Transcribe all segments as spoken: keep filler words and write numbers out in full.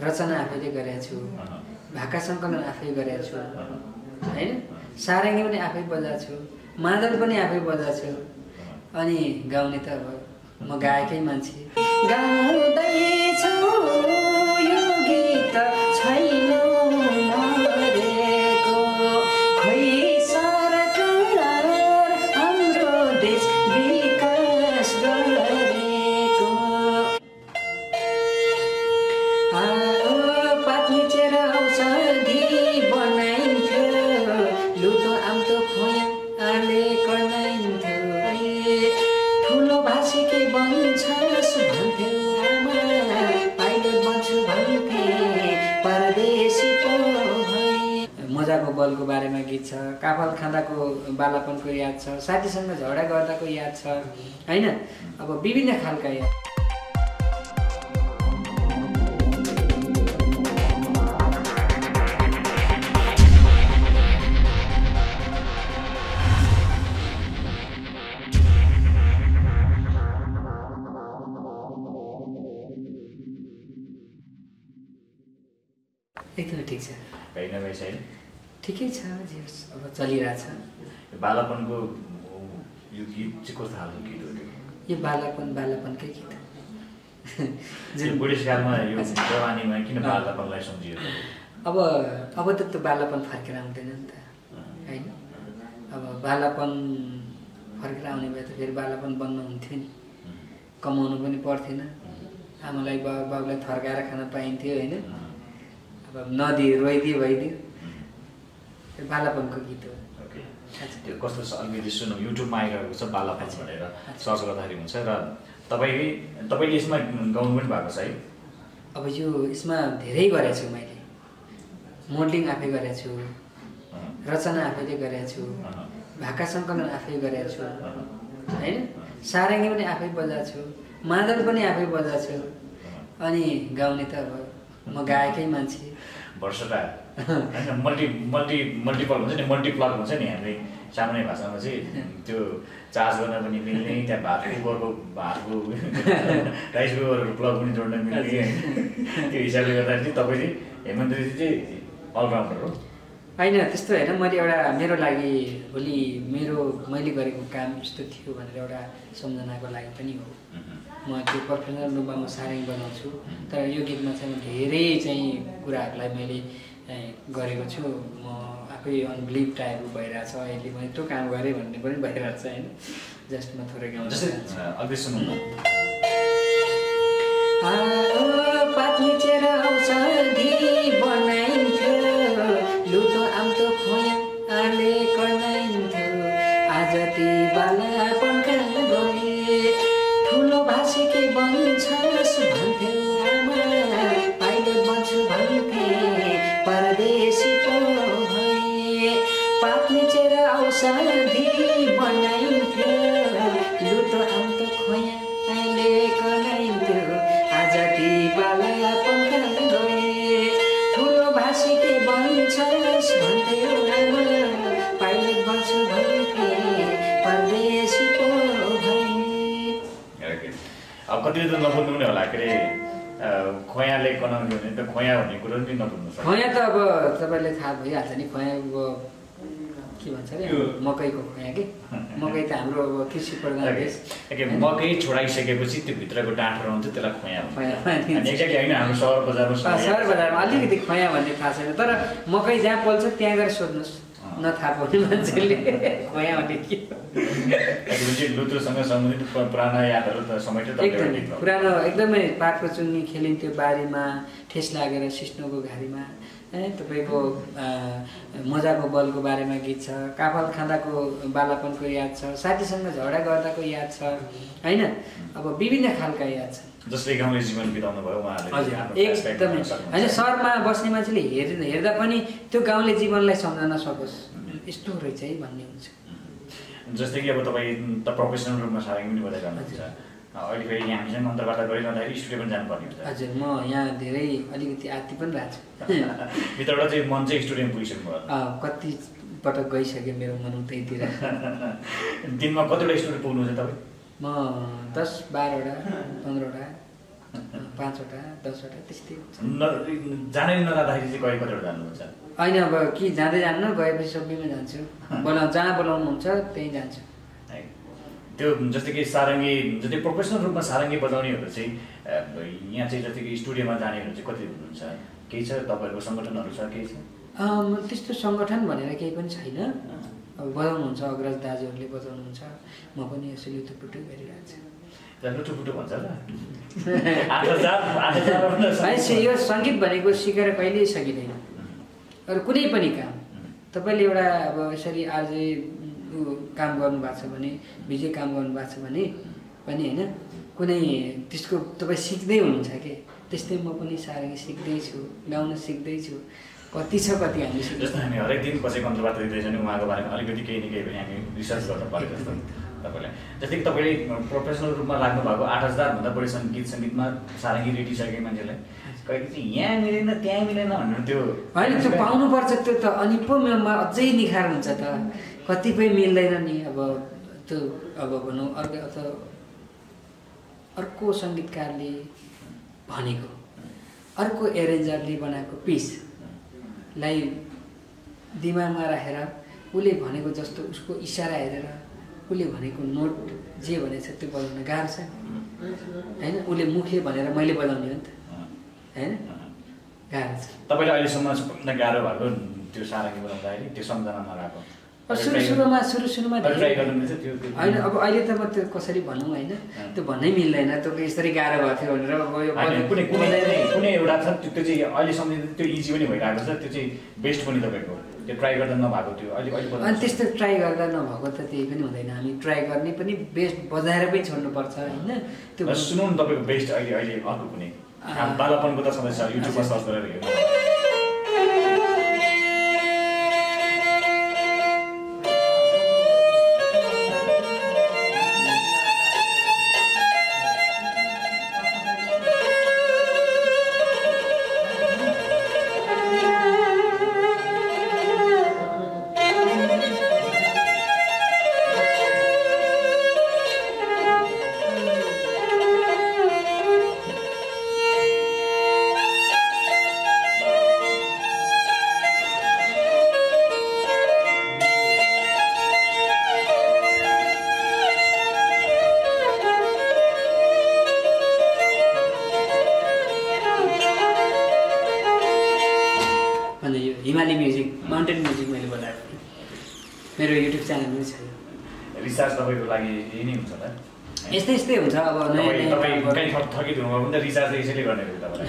रचना आफैले गरेको छु, भाका सङ्कलन आफै गरेको छु होइन, सारङ्गी पनि आफै बजाएको छु, मादल पनि आफै बजाएको छु। अनि गाउने त अब म गाएकै मान्छे। गाउँदैछु यो गीत छैन मरेको, खोइ सरकार हाम्रो देश विकास गरेको। पातनिचेर औषधि बनाइन्थ्यो, लुतो आम्तो खोयाले कर्नाइन्थ्यो, ठुलो भाषीके बन्छस् भन्थे आमा, पाइलट बन्छु भन्थे परदेशी पो भए। मजाको बलको बारेमा गीत छ, काफल खाँदाको बालापनको याद छ, साथीसँग झगडा गर्दाको याद छ होइन। अब विभिन्न खालका याद। एकदमै ठिक छ, होइन भाइ छैन ठिकै छ जे होस् अब चलिरहेछ। बालापनको यो गीत चाहिँ कस्तो खालको गीत हो? यो बालापन बालापनकै गीत जुन बुढेसकालमा यो जवानीमा किन बालापनलाई सम्झियो? अब अब त त्यो बालापन फर्केर आउँदैन नि त होइन। अब बालापन फर्केर आउने भए त फेरि बालापन बन्न हुन्थ्यो नि, कमाउनु पनि पर्थेन, आमालाई बाबा बाबुलाई थर्काएर खान पाइन्थ्यो होइन। अब नदिए रोइदियो भइदियो, बालापनको गीत हो। त्यो कस्तो छ अलिकति सुनौँ, युट्युबमा आइरहेको छ बालापन भनेर सर्च गर्दाखेरि हुन्छ। र तपाईँ तपाईँले यसमा गाउनु पनि भएको छ है? अब यो यसमा धेरै गरेको छु मैले, मोडलिङ आफै गरेको छु, रचना आफैले गरेको छु, भाका सङ्कलन आफै गरेको छु होइन, सारङ्गी पनि आफै बजाएको छु, मादल पनि आफै बजाएको छु। अनि गाउने त अब म गाएकै मान्छे। भर्सटाइल होइन, मल्टी मल्टी मल्टिपल हुन्छ नि, मल्टिप्लग हुन्छ नि हाम्रो सामान्य भाषामा चाहिँ। त्यो चार्ज गर्न पनि मिल्ने, त्यहाँ भात कुकरको भातको राइस कुकरको प्लग पनि जोड्न मिल्ने होइन। त्यो हिसाबले गर्दाखेरि चाहिँ तपाईँ चाहिँ हेमन्तजी चाहिँ अलराउन्डर हो होइन? त्यस्तो होइन, मैले एउटा मेरो लागि भोलि मेरो मैले गरेको काम यस्तो थियो भनेर एउटा सम्झनाको लागि पनि हो। म त्यो प्रोफेसनल रूपमा म सारङ्गी बनाउँछु, तर यो गीतमा चाहिँ धेरै चाहिँ कुराहरूलाई मैले गरेको छु। म आफै अनबिलिभ टाइपको भइरहेछ अहिले, मैले त्यो काम गरेँ भन्ने पनि भइरहेछ होइन। जस्ट म थोरै गाउँ अघि सुनौँ न। पातनिचेर औषधि बनाइन्थ्यो, लुतो आम्तो खोयाले कर्नाइन्थ्यो, आज ती बालापनका गए, ठुलो भाषीके बन्छस् भन्थे आमा, पाइलट बन्छु भन्थे परदेशी पो भए। पातनिचेर औषधि बनाइन्थ्यो, लुतो आम्तो खोयाले कर्नाइन्थ्यो, आज ती बालापनका गए, ठुलो भाषीके बन्छस् भन्थे आमा, पाइलट बन्छु भन्थे परदेशी पो भए। अब कतिले त नबुझ्नु पनि होला, के अरे खोयाले कनाउने भने त खोया भन्ने कुरो पनि नबुझ्नु सक्छ। खोया त अब तपाईँलाई थाहा भइहाल्छ नि, खोयाको के भन्छ अरे मकैको खोया कि, मकै त हाम्रो अब कृषि प्रधान देश। मकै छोडाइसकेपछि त्यो भित्रको डाँठो रहन्छ, त्यसलाई खोया भन्छ। एक्ज्याक्टली होइन, हाम्रो सहर बजारमा सहर बजारमा अलिकति खोया भन्ने थाहा छैन, तर मकै जहाँ पल्छ त्यहाँ गएर सोध्नुहोस्, नथाहा पाउने मान्छेले खोया भन्ने के हो। लुत्रोसँग सम्बन्धित पुरानो यादहरू त समेटेर एकदमै पुरानो, एकदमै पाटको चुन्नी खेलिन्थ्यो बारीमा, ठेस लागेर सिस्नोको घारीमा है। तपाईँको मजाको बलको बारेमा गीत छ, काफल खाँदाको बालापनको याद छ, साथीसँग झगडा गर्दाको याद छ होइन। अब विभिन्न खालका याद छ, जसले गाउँले जीवन बिताउनु भयो उहाँहरूले। एकदमै होइन, सहरमा बस्ने मान्छेले हेर हेर्दा पनि त्यो गाउँले जीवनलाई सम्झन सकोस्, यस्तो रहेछ है भन्ने हुन्छ। जस्तै कि अब तपाईँ त प्रोफेसनल रूपमा सारङ्गी पनि बजाइ गर्नुहुन्छ, अहिले फेरि हामीसँग अन्तर्वार्ता गरिरहँदाखेरि स्टुडियो पनि जानुपर्ने हुन्छ। हजुर, म यहाँ धेरै अलिकति आत्ति पनि रहेको छु, भित्रबाट चाहिँ मन चाहिँ स्टुडियोमा पुगिसक्नु भयो? कति पटक गइसक्यो मेरो मन उतैतिर। दिनमा कतिवटा स्टुडियो पुग्नुहुन्छ तपाईँ? म दस बाह्रवटा पन्ध्रवटा पाँचवटा दसवटा त्यस्तै हुन्छ। जानै नजाँदाखेरि चाहिँ कहिले कतिवटा जानुहुन्छ? होइन अब कि जाँदै जान्न, गएपछि सबैमा जान्छु। बोलाउ जहाँ बोलाउनुहुन्छ त्यहीँ जान्छु। त्यो जस्तै कि सारङ्गी जस्तै प्रोफेसनल रूपमा सारङ्गी बजाउनेहरू चाहिँ यहाँ चाहिँ जस्तै कि स्टुडियोमा जानेहरू चाहिँ कति हुनुहुन्छ? केही छ तपाईँहरूको सङ्गठनहरू छ, केही छ? त्यस्तो सङ्गठन भनेर केही पनि छैन। अब बजाउनुहुन्छ अग्रज दाजुहरूले बजाउनुहुन्छ, म पनि यसो लुटुपुटु गरिरहेको छु। लुटुपुटु भन्छ ल यो सङ्गीत भनेको सिकेर कहिल्यै सकिँदैन। अरू कुनै पनि काम तपाईँले एउटा अब यसरी आज काम गर्नुभएको छ भने, विजय काम गर्नुभएको छ भने पनि होइन, कुनै त्यसको तपाईँ सिक्दै हुनुहुन्छ कि त्यस्तै म पनि सारङ्गी सिक्दैछु, गाउन सिक्दैछु। कति छ कति हामी सिक्दैछौँ। जस्तो हामी हरेक दिन कसैको अन्तर्वार्ता दिँदैछ भने उहाँको बारेमा अलिकति केही न केही पनि हामी रिसर्च गर्नु पऱ्यो जस्तो तपाईँलाई। जस्तै कि तपाईँले प्रोफेसनल रूपमा लाग्नु भएको आठ हजारभन्दा बढी सङ्गीत सङ्गीतमा सारङ्गी रेटिसकेको मान्छेलाई कहिले चाहिँ यहाँ मिलेन त्यहाँ मिलेन भनेर त्यो होइन, त्यो पाउनुपर्छ। त्यो त अनि पो मेरोमा अझै निखार हुन्छ त। कतिपय मिल्दैन नि। अब त्यो अब भनौँ अर्को अथवा अर्को सङ्गीतकारले भनेको, अर्को एरेन्जरले बनाएको पिसलाई दिमागमा राखेर उसले भनेको जस्तो उसको इसारा हेरेर उसले भनेको नोट जे भनेछ त्यो बजाउन गाह्रो छ होइन। उसले मुखे भनेर मैले बजाउने हो नि त होइन, गाह्रो छ। तपाईँले अहिलेसम्म सबभन्दा गाह्रो भएको त्यो सारङ्गी बजाउँदाखेरि त्यो सम्झनामा गएको? सुरु सुरुमा सुरु सुरुमा ट्राई गर्नुहुन्छ त्यो? होइन, अब अहिले त म त्यो कसरी भनौँ होइन, त्यो भन्नै मिल्दैन। त्यो यसरी गाह्रो भएको थियो भनेर अब यो कुनै कुनै कुनै एउटा छ त्यो चाहिँ अहिलेसम्म त्यो इजी पनि भइरहेको छ, त्यो चाहिँ बेस्ट पनि तपाईँको त्यो ट्राई गर्दा नभएको थियो अहिले अहिले अनि त्यस्तो ट्राई गर्दा नभएको त त्यही पनि हुँदैन। हामी ट्राई गर्ने पनि बेस्ट बजाएर पनि छोड्नुपर्छ होइन। त्यो सुनौ न तपाईँको बेस्ट अहिले अहिले अर्को कुनै बालापनको त सधैँ छ, युट्युबमा सर्च गरेर हेर्नु। हिमाली म्युजिक, माउन्टेन म्युजिक मैले बनाएको मेरो युट्युब च्यानल पनि छ। रिसर्च तपाईँको लागि यही नै हुन्छ त? यस्तै यस्तै हुन्छ। अब तपाईँ थकित हुनुभयो भने त रिसर्च त यसैले गर्ने हो तपाईँलाई।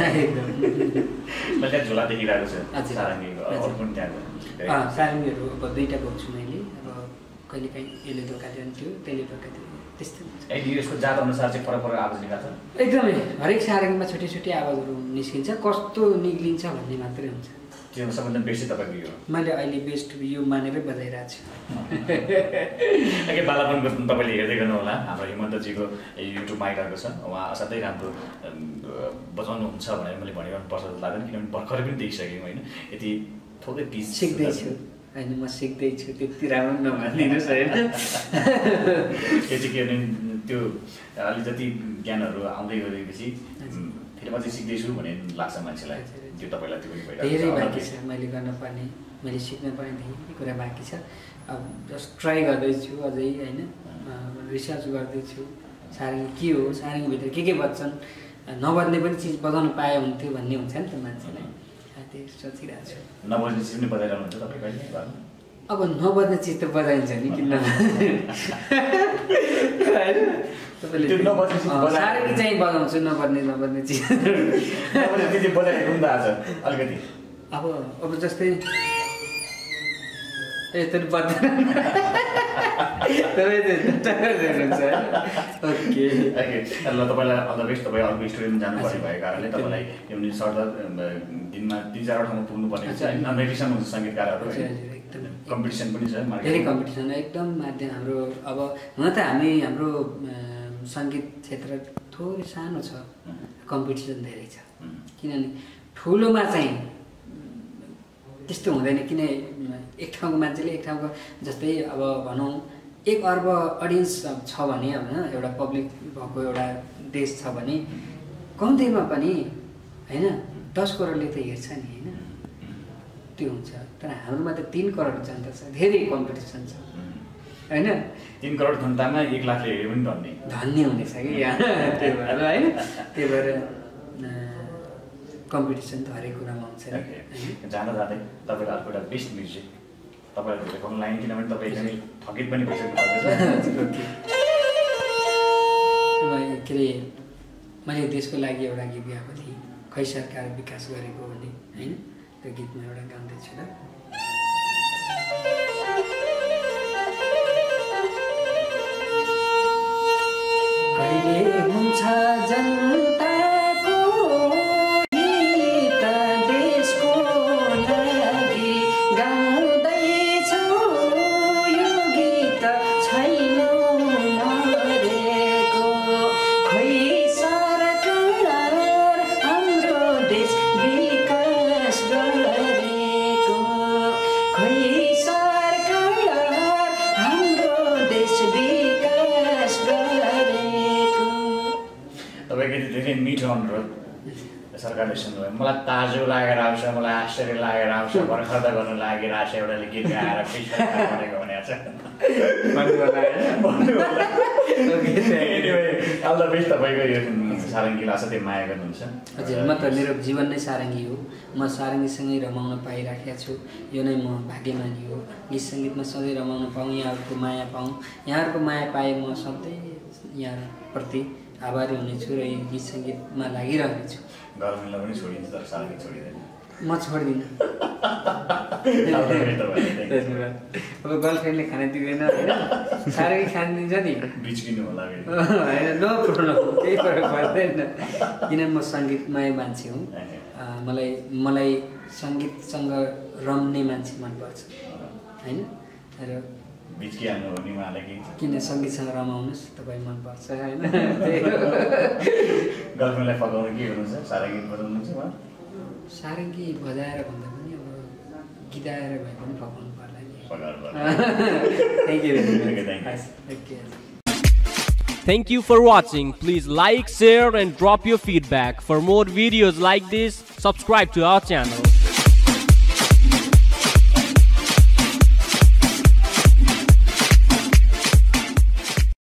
मैले त्यहाँ झोला देखिरहेको छु सारङ्गीको, अरू पनि त्यहाँ सारङ्गीहरू अब दुईवटा बोक्छु मैले। अब कहिले काहीँ यसले धोका दिन्थ्यो, त्यसले धोका दियो, त्यस्तै हुन्छ। ए यसको जात अनुसार चाहिँ फरक फरक आवाज निकाल्छ? एकदमै हरेक सारङ्गीमा छुट्टी छुट्टी आवाजहरू निस्किन्छ, कस्तो निक्लिन्छ भन्ने मात्रै हुन्छ। त्यो सबभन्दा बेस्ट तपाईँको यो? मैले अहिले बेस्ट यो मानेरै बजाइरहेको छु। के बालापनको तपाईँले हेर्दै गर्नु होला, हाम्रो हेमन्तजीको युट्युबमा आइरहेको छ। उहाँ असाध्यै राम्रो बजाउनुहुन्छ भनेर मैले भनिरहनु पर्छ जस्तो लाग्दैन, किनभने भर्खरै पनि देखिसकेँ होइन। यति थोरै पिस सिक्दैछु होइन, म सिक्दैछु, त्यति राम्रो नभनिदिनुहोस् होइन। यो चाहिँ के भने त्यो अलि जति ज्ञानहरू आउँदै गरेपछि फेरि अझै सिक्दैछु भन्ने लाग्छ मान्छेलाई। त्यो तपाईँलाई त्यो पनि धेरै बाँकी छ मैले गर्न पर्ने, मैले सिक्न पर्ने धेरै कुरा बाँकी छ। अब जस्ट ट्राई गर्दैछु अझै होइन, रिसर्च गर्दैछु सारङ्गी के हो, सारङ्गीभित्र के के बज्छन्, नबज्ने पनि चिज बजाउनु पाए हुन्थ्यो भन्ने हुन्छ नि त मान्छेलाई। त्यो सोचिरहेको छु। नबज्ने चिज पनि बजाइरहनुहुन्छ तपाईँ कहिले घरमा? अब नबज्ने चिज त बजाइन्छ नि, किन सारङ्गी चाहिँ बजाउँछु, नबज्ने नबज्ने चिज अलिकति। अब अब जस्तै ए त्यो बज्दैन ओके ल तपाईँलाई अल द बेस्ट। तपाईँ अर्को स्टुडेन्ट जानुपर्ने भएको कारणले तपाईँलाई यो सर्ट दिनमा तिन चारवटा ठाउँमा पुग्नुपर्ने हुन्छ होइन, मेडिसन हुन्छ सङ्गीतकारहरू, कम्पिटिसन पनि छ, धेरै कम्पिटिसन एकदम माध्यम हाम्रो। अब हुन त हामी हाम्रो सङ्गीत क्षेत्र थोरै सानो छ, कम्पिटिसन धेरै छ, किनभने ठुलोमा चाहिँ त्यस्तो हुँदैन। किन एक ठाउँको मान्छेले एक ठाउँको जस्तै अब भनौँ एक अर्ब अडियन्स छ भने होइन, एउटा पब्लिक भएको एउटा देश छ भने कम्तीमा पनि होइन दस करोडले त हेर्छ नि होइन त्यो हुन्छ तर हाम्रोमा त तिन करोड जनता छ धेरै कम्पिटिसन छ होइन तिन करोड जनतामा एक लाखले हेऱ्यो पनि धन्ने धन्य हुनेछ कि यहाँ त्यही भएर होइन त्यही भएर कम्पिटिसन त हरेक कुरामा हुन्छ नि जाँदा जाँदै तपाईँको अर्को एउटा बेस्ट म्युजिक तपाईँलाई भेटेको लाइन किनभने तपाईँ एकदमै थकित पनि भइसक्नु के अरे मैले देशको लागि एउटा गीत गाएको थिएँ खै सरकार विकास गरेको भन्ने होइन त्यो गीतमा एउटा गाउँदैछु र कहिले हुन्छ जनताको हित देशको लागि गाउँदैछु यो गीत छैन मरेको खै सरकार हाम्रो देश विकास गरेको खै सरकार हाम्रो देश विकास गरेको तपाईँको धेरै मिठो अनुरोध सरकारले सुन्नुभयो मलाई ताजो लागेर आउँछ मलाई आश्चर्य लागेर आउँछ भर्खर त गर्नु लागेर आउँछ एउटाले गीत गाएर भनेको भनेको छ अल द बेस्ट तपाईँको यो सारङ्गीलाई असाध्यै माया गर्नुहुन्छ हजुर म त मेरो जीवन नै सारङ्गी हो म सारङ्गीसँगै रमाउन पाइराखेको छु यो नै म भाग्यमानी हो गीत सङ्गीतमा सधैँ रमाउन पाऊँ यहाँहरूको माया पाऊँ यहाँहरूको माया पाए म सधैँ यहाँप्रति आभारी हुनेछु र यो गीत सङ्गीतमा लागिरहनेछु गर्लफ्रेन्डलाई पनि छोडिन्छ तर सारङ्गी छोडिँदैन म छोड्दिनँ अब गर्लफ्रेन्डले खाना दिँदैन होइन सारङ्गी खान दिन्छ नि बिच्किनु होला होइन नो प्रब्लम केही फरक पर्दैन किन म सङ्गीतमय मान्छे हुँ मलाई मलाई सङ्गीतसँग रम्ने मान्छे मनपर्छ होइन र बिच्किहाल्नु हो नि उहाँलाई कि किन सङ्गीतसँग रमाउनुहोस् तपाईँ मनपर्छ होइन गर्लफ्रेन्डलाई फकाउनु के हुनुहुन्छ सारङ्गी बजाउनुहुन्छ उहाँ सारङ्गी बजाएर भन्दा पनि अब गीताएर भए पनि फकाउनु पर्ला नि thank you thank you Thank you for watching. Please like, share and drop your feedback. For more videos like this, subscribe to our channel.